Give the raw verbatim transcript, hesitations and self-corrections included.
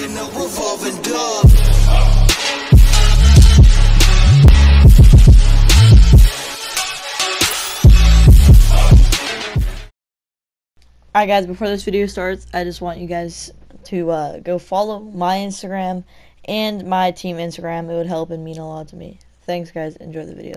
in a revolving door. Alright guys, before this video starts, I just want you guys to uh, go follow my Instagram and my team Instagram. It would help and mean a lot to me. Thanks guys, enjoy the video.